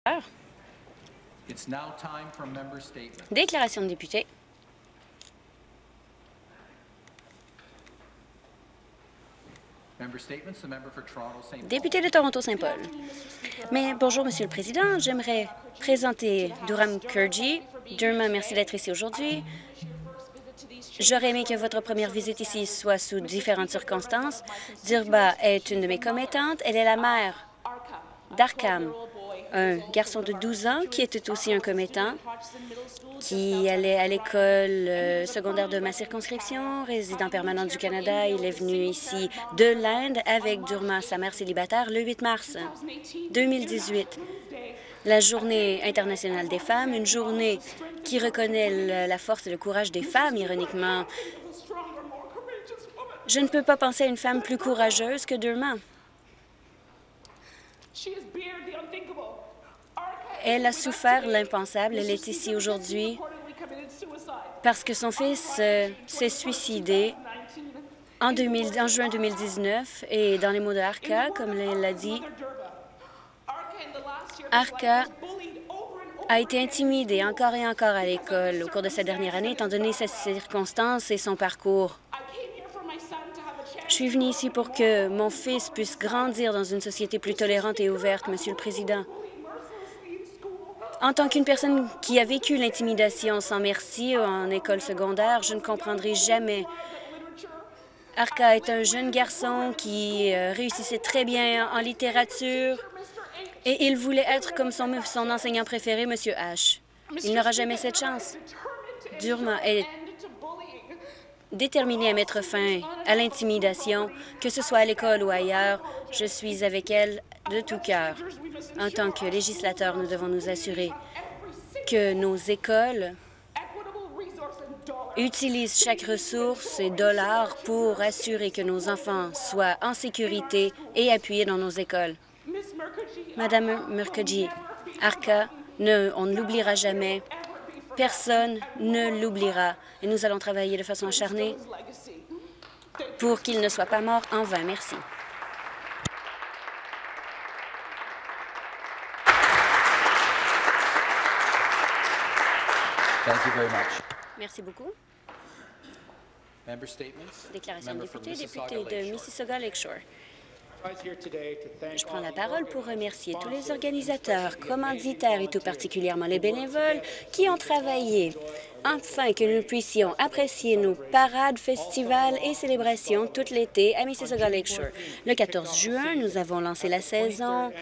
Déclaration de député. Député de Toronto-Saint-Paul. Mais bonjour, Monsieur le Président. J'aimerais présenter Durham Kurji. Durham, merci d'être ici aujourd'hui. J'aurais aimé que votre première visite ici soit sous différentes circonstances. Dirba est une de mes commettantes. Elle est la mère d'Arkham, un garçon de 12 ans qui était aussi un commettant, qui allait à l'école secondaire de ma circonscription, résident permanent du Canada. Il est venu ici de l'Inde avec Durma, sa mère célibataire, le 8 mars 2018. La Journée internationale des femmes, une journée qui reconnaît la force et le courage des femmes, ironiquement. Je ne peux pas penser à une femme plus courageuse que Durma. Elle a souffert l'impensable. Elle est ici aujourd'hui parce que son fils s'est suicidé en juin 2019. Et dans les mots de Arka, comme elle l'a dit, Arka a été intimidée encore et encore à l'école au cours de cette dernière année, étant donné ses circonstances et son parcours. Je suis venue ici pour que mon fils puisse grandir dans une société plus tolérante et ouverte, Monsieur le Président. En tant qu'une personne qui a vécu l'intimidation sans merci en école secondaire, je ne comprendrai jamais. Arka est un jeune garçon qui réussissait très bien en littérature et il voulait être comme son enseignant préféré, M. H. Il n'aura jamais cette chance. Durma est déterminée à mettre fin à l'intimidation, que ce soit à l'école ou ailleurs. Je suis avec elle de tout cœur. En tant que législateur, nous devons nous assurer que nos écoles utilisent chaque ressource et dollar pour assurer que nos enfants soient en sécurité et appuyés dans nos écoles. Madame Mukherjee, Arka, on ne l'oubliera jamais. Personne ne l'oubliera. Et nous allons travailler de façon acharnée pour qu'il ne soit pas mort en vain. Merci. Merci beaucoup. Déclaration de député, député de Mississauga-Lakeshore. Je prends la parole pour remercier tous les organisateurs, commanditaires et tout particulièrement les bénévoles qui ont travaillé afin que nous puissions apprécier nos parades, festivals et célébrations tout l'été à Mississauga-Lakeshore. Le 14 juin, nous avons lancé la saison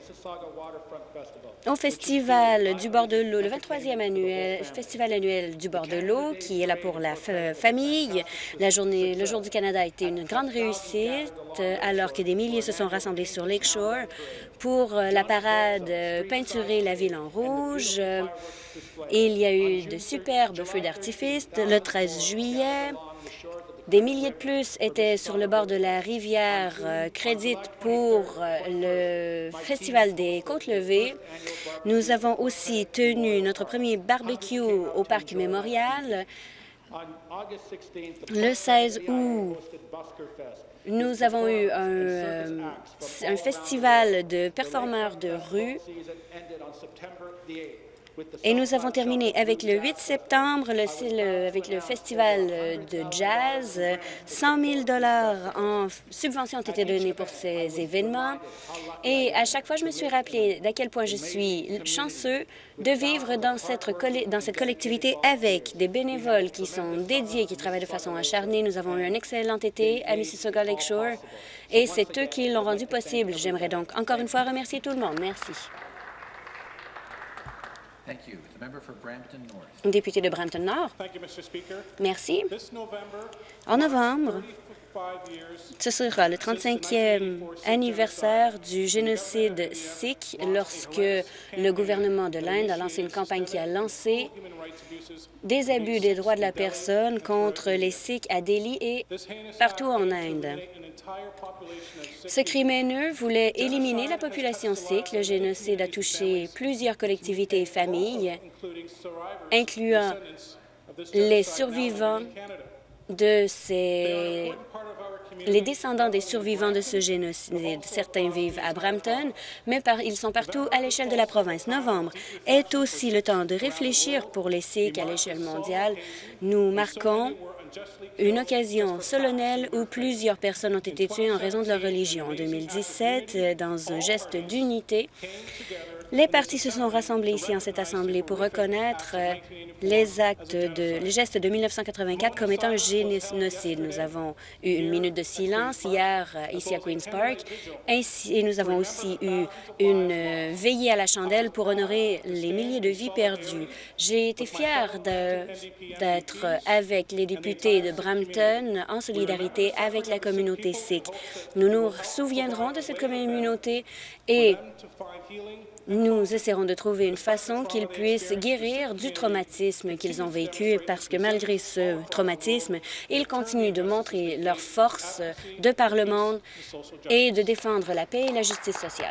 au Festival du bord de l'eau, le 23e festival annuel du bord de l'eau, qui est là pour la famille. Le Jour du Canada a été une grande réussite, alors que des milliers se sont rassemblés sur Lakeshore pour la parade peinturer la ville en rouge. Il y a eu de superbes feux d'artifice le 13 juillet. Des milliers de plus étaient sur le bord de la rivière Crédit pour le Festival des Côtes-Levées. Nous avons aussi tenu notre premier barbecue au Parc Mémorial. Le 16 août, nous avons eu un festival de performeurs de rue. Et nous avons terminé avec le 8 septembre, avec le festival de jazz. 100 000 $ en subventions ont été donnés pour ces événements. Et à chaque fois, je me suis rappelé d'à quel point je suis chanceux de vivre dans cette collectivité avec des bénévoles qui sont dédiés, qui travaillent de façon acharnée. Nous avons eu un excellent été à Mississauga-Lakeshore et c'est eux qui l'ont rendu possible. J'aimerais donc encore une fois remercier tout le monde. Merci. Député de Brampton-Nord. Merci. En novembre, ce sera le 35e anniversaire du génocide sikh lorsque le gouvernement de l'Inde a lancé une campagne qui a lancé des abus des droits de la personne contre les Sikhs à Delhi et partout en Inde. Ce crime haineux voulait éliminer la population sikh. Le génocide a touché plusieurs collectivités et familles, incluant les survivants de ces les descendants des survivants de ce génocide. Certains vivent à Brampton, mais ils sont partout à l'échelle de la province. Novembre est aussi le temps de réfléchir pour les Sikhs à l'échelle mondiale. Nous marquons une occasion solennelle où plusieurs personnes ont été tuées en raison de leur religion. En 2017, dans un geste d'unité, les partis se sont rassemblés ici en cette Assemblée pour reconnaître les gestes de 1984 comme étant un génocide. Nous avons eu une minute de silence hier ici à Queen's Park et nous avons aussi eu une veillée à la chandelle pour honorer les milliers de vies perdues. J'ai été fière d'être avec les députés de Brampton en solidarité avec la communauté sikh. Nous nous souviendrons de cette communauté et nous essaierons de trouver une façon qu'ils puissent guérir du traumatisme qu'ils ont vécu parce que malgré ce traumatisme, ils continuent de montrer leur force de par le monde et de défendre la paix et la justice sociale.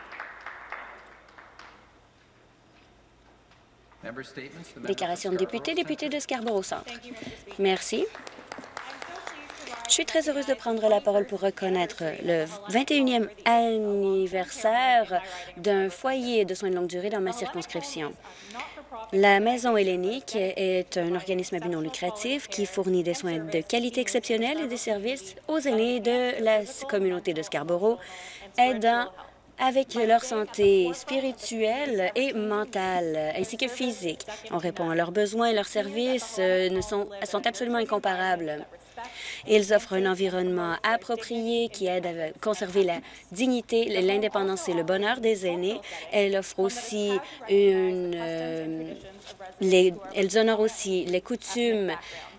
Déclaration de député, député de Scarborough Centre. Merci. Je suis très heureuse de prendre la parole pour reconnaître le 21e anniversaire d'un foyer de soins de longue durée dans ma circonscription. La Maison hellénique est un organisme à but non lucratif qui fournit des soins de qualité exceptionnelle et des services aux aînés de la communauté de Scarborough, aidant avec leur santé spirituelle et mentale, ainsi que physique. On répond à leurs besoins et leurs services sont absolument incomparables. Ils offrent un environnement approprié qui aide à conserver la dignité, l'indépendance et le bonheur des aînés. Elles offrent aussi elles honorent aussi les coutumes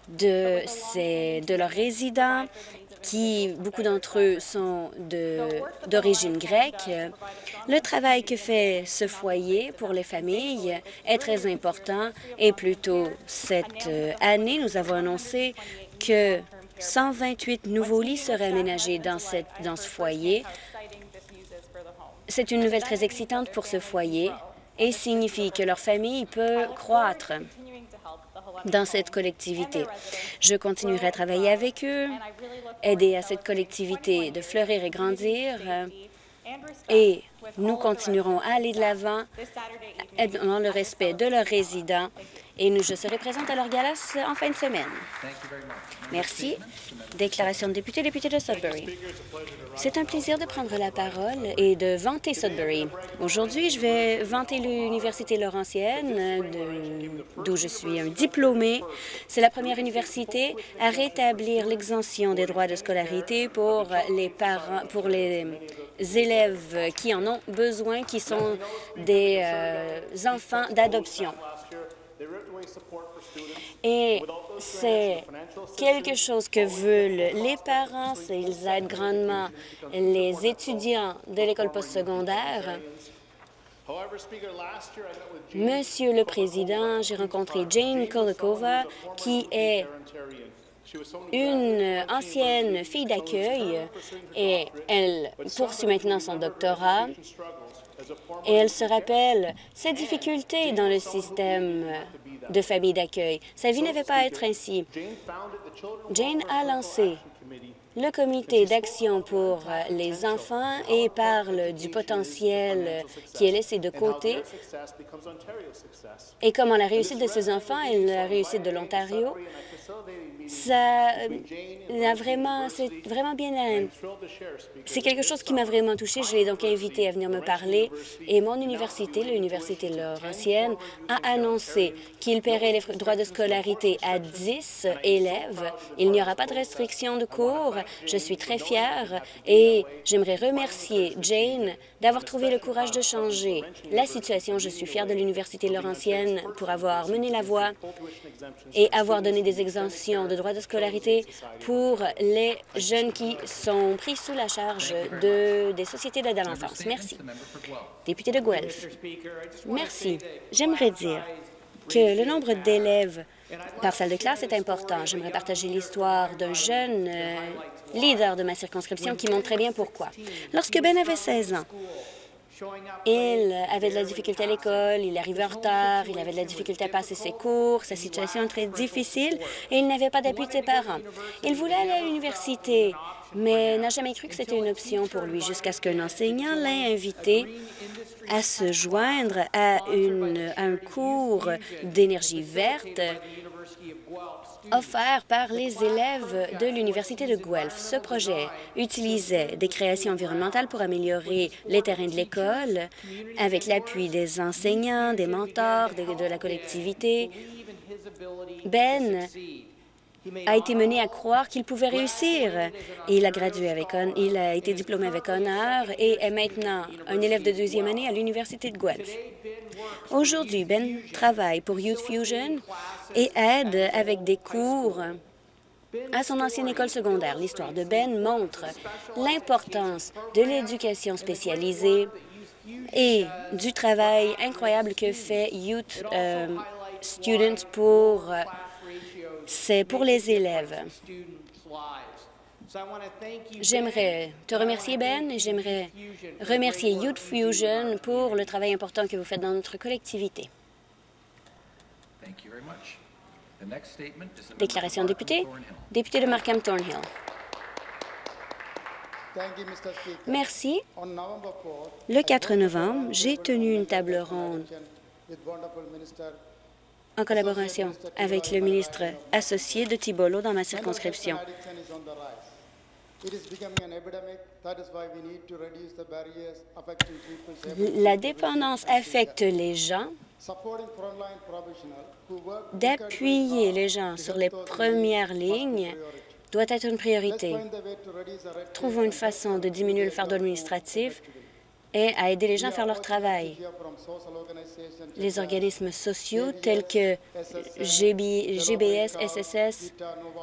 de leurs résidents, qui, beaucoup d'entre eux, sont d'origine grecque. Le travail que fait ce foyer pour les familles est très important et plus tôt cette année, nous avons annoncé que 128 nouveaux lits seraient aménagés dans ce foyer. C'est une nouvelle très excitante pour ce foyer et signifie que leur famille peut croître dans cette collectivité. Je continuerai à travailler avec eux, aider à cette collectivité de fleurir et grandir, et nous continuerons à aller de l'avant dans le respect de leurs résidents, et je serai présente à leur gala en fin de semaine. Merci. Déclaration de député, député de Sudbury. C'est un plaisir de prendre la parole et de vanter Sudbury. Aujourd'hui, je vais vanter l'Université Laurentienne, d'où je suis un diplômé. C'est la première université à rétablir l'exemption des droits de scolarité pour les élèves qui en ont besoin, qui sont des enfants d'adoption. Et c'est quelque chose que veulent les parents. Ils aident grandement les étudiants de l'école postsecondaire. Monsieur le Président, j'ai rencontré Jane Kolokova, qui est une ancienne fille d'accueil, et elle poursuit maintenant son doctorat. Et elle se rappelle ses difficultés dans le système de famille d'accueil. Sa vie n'avait pas à être ainsi. Jane a lancé le comité d'action pour les enfants et parle du potentiel qui est laissé de côté et comment la réussite de ces enfants et la réussite de l'Ontario, c'est vraiment bien. C'est quelque chose qui m'a vraiment touchée. Je l'ai donc invité à venir me parler. Et mon université, l'Université Laurentienne, a annoncé qu'il paierait les droits de scolarité à 10 élèves. Il n'y aura pas de restriction de cours. Je suis très fière et j'aimerais remercier Jane d'avoir trouvé le courage de changer la situation. Je suis fière de l'Université Laurentienne pour avoir mené la voie et avoir donné des exemptions de droits de scolarité pour les jeunes qui sont pris sous la charge des sociétés d'aide à l'enfance. Merci. Député de Guelph. Merci. J'aimerais dire que le nombre d'élèves par salle de classe est important. J'aimerais partager l'histoire d'un jeune leader de ma circonscription qui montre très bien pourquoi. Lorsque Ben avait 16 ans, il avait de la difficulté à l'école, il arrivait en retard, il avait de la difficulté à passer ses cours, sa situation est très difficile et il n'avait pas d'appui de ses parents. Il voulait aller à l'université mais n'a jamais cru que c'était une option pour lui jusqu'à ce qu'un enseignant l'ait invité à se joindre à un cours d'énergie verte offert par les élèves de l'Université de Guelph. Ce projet utilisait des créations environnementales pour améliorer les terrains de l'école avec l'appui des enseignants, des mentors, de la collectivité. Ben a été mené à croire qu'il pouvait réussir. Il a gradué il a été diplômé avec honneur et est maintenant un élève de deuxième année à l'Université de Guelph. Aujourd'hui, Ben travaille pour Youth Fusion et aide avec des cours à son ancienne école secondaire. L'histoire de Ben montre l'importance de l'éducation spécialisée et du travail incroyable que fait Youth Students c'est pour les élèves. J'aimerais te remercier, Ben, et j'aimerais remercier Youth Fusion pour le travail important que vous faites dans notre collectivité. Déclaration de député. Député de Markham Thornhill. Merci. Le 4 novembre, j'ai tenu une table ronde en collaboration avec le ministre associé de Tibolo dans ma circonscription. La dépendance affecte les gens. D'appuyer les gens sur les premières lignes doit être une priorité. Trouvons une façon de diminuer le fardeau administratif et à aider les gens à faire leur travail. Les organismes sociaux tels que GBS, SSS,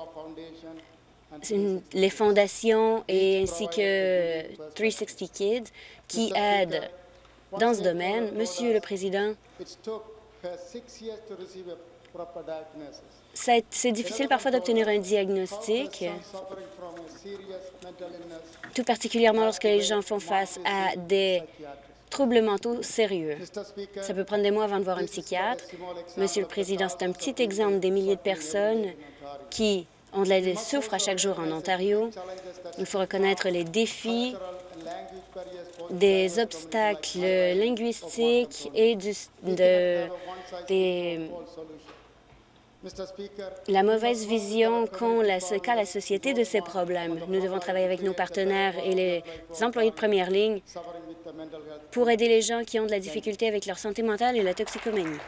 les fondations et ainsi que 360 Kids qui aident dans ce domaine. Monsieur le Président, c'est difficile parfois d'obtenir un diagnostic, tout particulièrement lorsque les gens font face à des troubles mentaux sérieux. Ça peut prendre des mois avant de voir un psychiatre. Monsieur le Président, c'est un petit exemple des milliers de personnes qui souffrent à chaque jour en Ontario. Il faut reconnaître les défis, des obstacles linguistiques et la mauvaise vision qu'a la société de ces problèmes. Nous devons travailler avec nos partenaires et les employés de première ligne pour aider les gens qui ont de la difficulté avec leur santé mentale et la toxicomanie.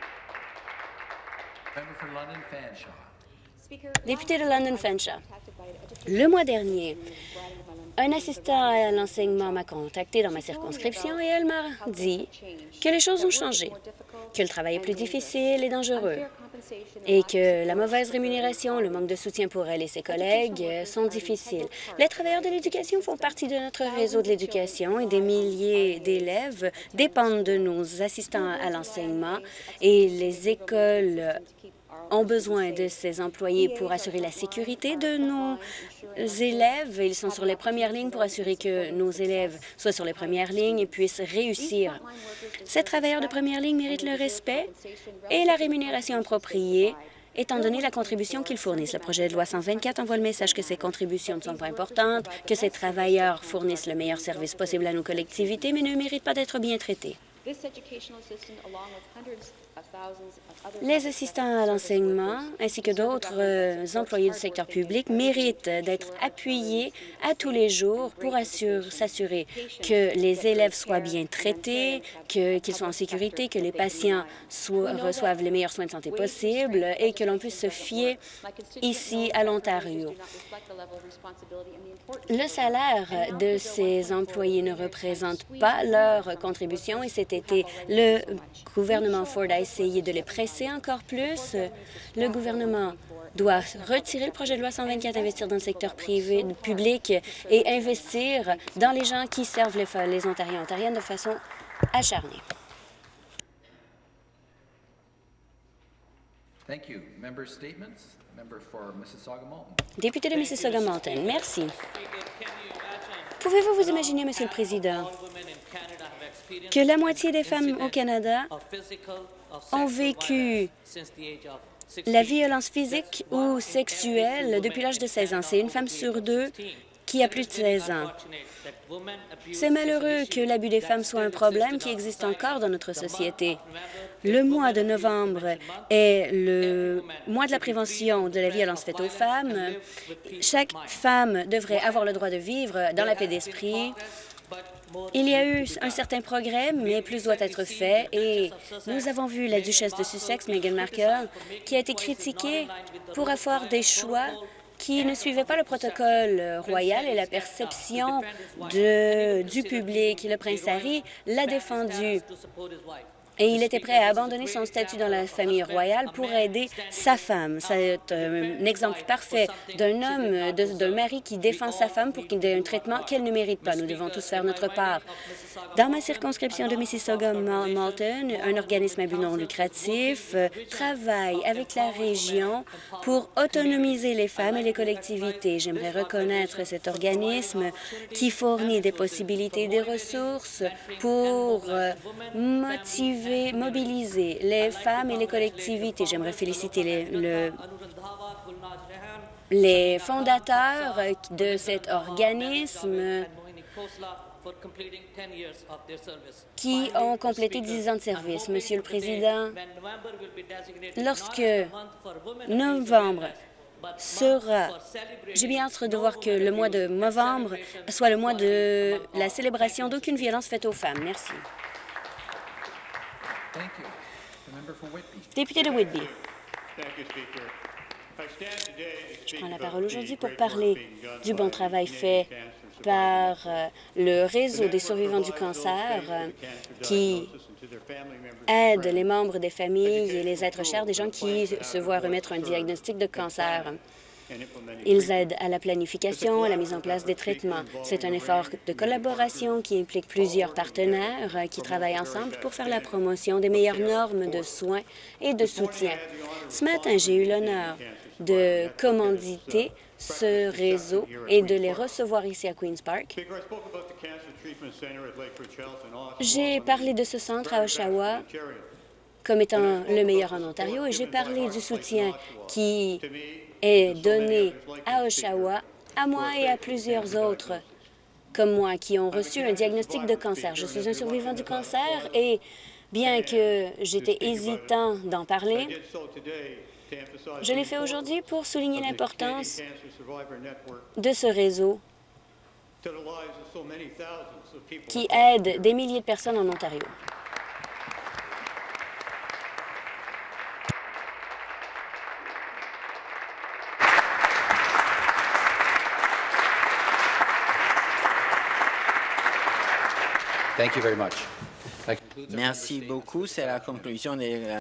Député de London Fanshawe, le mois dernier, un assistant à l'enseignement m'a contacté dans ma circonscription et elle m'a dit que les choses ont changé, que le travail est plus difficile et dangereux et que la mauvaise rémunération, le manque de soutien pour elle et ses collègues sont difficiles. Les travailleurs de l'éducation font partie de notre réseau de l'éducation et des milliers d'élèves dépendent de nos assistants à l'enseignement et les écoles ont besoin de ces employés pour assurer la sécurité de nos élèves. Ils sont sur les premières lignes pour assurer que nos élèves soient sur les premières lignes et puissent réussir. Ces travailleurs de première ligne méritent le respect et la rémunération appropriée, étant donné la contribution qu'ils fournissent. Le projet de loi 124 envoie le message que ces contributions ne sont pas importantes, que ces travailleurs fournissent le meilleur service possible à nos collectivités, mais ne méritent pas d'être bien traités. Les assistants à l'enseignement ainsi que d'autres employés du secteur public méritent d'être appuyés à tous les jours pour s'assurer que les élèves soient bien traités, qu'ils soient en sécurité, que les patients reçoivent les meilleurs soins de santé possibles et que l'on puisse se fier ici à l'Ontario. Le salaire de ces employés ne représente pas leur contribution et cet été, le gouvernement Ford a essayé de les presser encore plus. Le gouvernement doit retirer le projet de loi 124, investir dans le secteur privé, public et investir dans les gens qui servent les Ontariens et Ontariennes de façon acharnée. Député de Mississauga-Malton, merci. Pouvez-vous vous imaginer, Monsieur le Président, que la moitié des femmes au Canada ont vécu la violence physique ou sexuelle depuis l'âge de 16 ans? C'est une femme sur deux qui a plus de 16 ans. C'est malheureux que l'abus des femmes soit un problème qui existe encore dans notre société. Le mois de novembre est le mois de la prévention de la violence faite aux femmes. Chaque femme devrait avoir le droit de vivre dans la paix d'esprit. Il y a eu un certain progrès, mais plus doit être fait. Et nous avons vu la duchesse de Sussex, Meghan Markle, qui a été critiquée pour avoir des choix qui ne suivait pas le protocole royal et la perception du public. Le prince Harry l'a défendu et il était prêt à abandonner son statut dans la famille royale pour aider sa femme. C'est un exemple parfait d'un homme, d'un mari qui défend sa femme pour qu'il ait un traitement qu'elle ne mérite pas. Nous devons tous faire notre part. Dans ma circonscription de Mississauga-Malton, un organisme à but non lucratif travaille avec la région pour autonomiser les femmes et les collectivités. J'aimerais reconnaître cet organisme qui fournit des possibilités et des ressources pour mobiliser les femmes et les collectivités. J'aimerais féliciter les fondateurs de cet organisme qui ont complété 10 ans de service. Monsieur le Président, lorsque novembre sera... J'ai bien hâte de voir que le mois de novembre soit le mois de la célébration d'aucune violence faite aux femmes. Merci. Député de Whitby. Je prends la parole aujourd'hui pour parler du bon travail fait par le réseau des survivants du cancer qui aide les membres des familles et les êtres chers des gens qui se voient remettre un diagnostic de cancer. Ils aident à la planification, à la mise en place des traitements. C'est un effort de collaboration qui implique plusieurs partenaires qui travaillent ensemble pour faire la promotion des meilleures normes de soins et de soutien. Ce matin, j'ai eu l'honneur de commanditer ce réseau et de les recevoir ici à Queen's Park. J'ai parlé de ce centre à Oshawa comme étant le meilleur en Ontario et j'ai parlé du soutien qui est donné à Oshawa, à moi et à plusieurs autres comme moi qui ont reçu un diagnostic de cancer. Je suis un survivant du cancer et bien que j'étais hésitant d'en parler, je l'ai fait aujourd'hui pour souligner l'importance de ce réseau qui aide des milliers de personnes en Ontario. Merci beaucoup. C'est la conclusion des